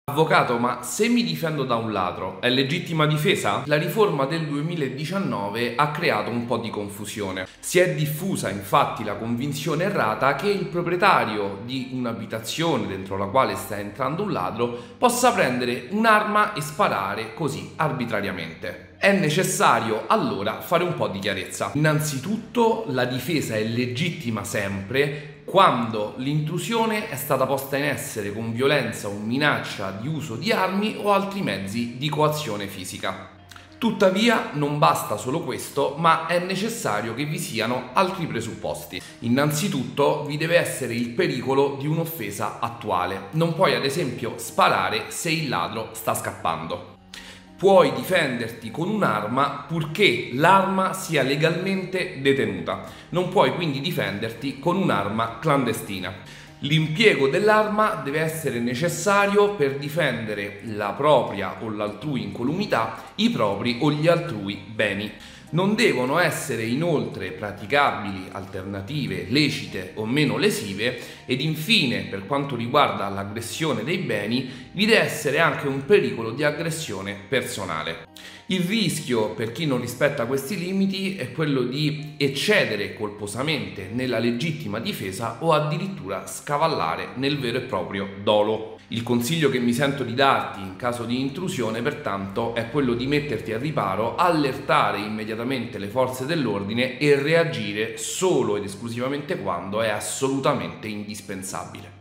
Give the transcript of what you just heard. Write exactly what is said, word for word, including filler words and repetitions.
Avvocato, ma se mi difendo da un ladro, è legittima difesa? La riforma del duemiladiciannove ha creato un po' di confusione. Si è diffusa infatti la convinzione errata che il proprietario di un'abitazione dentro la quale sta entrando un ladro possa prendere un'arma e sparare così arbitrariamente. È necessario allora fare un po' di chiarezza. Innanzitutto, la difesa è legittima sempre quando l'intrusione è stata posta in essere con violenza o minaccia di uso di armi o altri mezzi di coazione fisica. Tuttavia non basta solo questo, ma è necessario che vi siano altri presupposti. Innanzitutto vi deve essere il pericolo di un'offesa attuale. Non puoi ad esempio sparare se il ladro sta scappando. Puoi difenderti con un'arma purché l'arma sia legalmente detenuta. Non puoi quindi difenderti con un'arma clandestina. L'impiego dell'arma deve essere necessario per difendere la propria o l'altrui incolumità, i propri o gli altrui beni. Non devono essere inoltre praticabili alternative lecite o meno lesive ed infine, per quanto riguarda l'aggressione dei beni, vi deve essere anche un pericolo di aggressione personale. Il rischio per chi non rispetta questi limiti è quello di eccedere colposamente nella legittima difesa o addirittura scavallare nel vero e proprio dolo. Il consiglio che mi sento di darti in caso di intrusione, pertanto, è quello di metterti al riparo, allertare immediatamente le forze dell'ordine e reagire solo ed esclusivamente quando è assolutamente indispensabile.